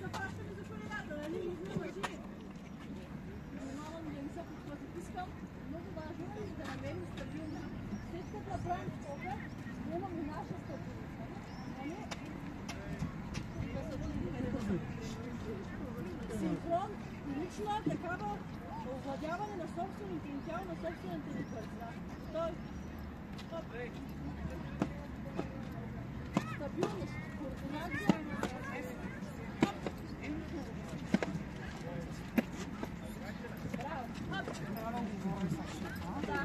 Синхрон, лична такава овладяване на собствените им тяло, на собствените ни бързина. Стой! Стоп! Стабилност, координация. Браво! Да.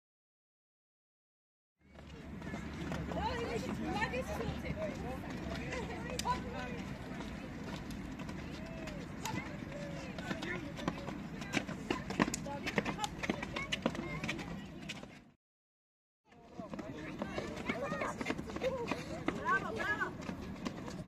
Помагай си,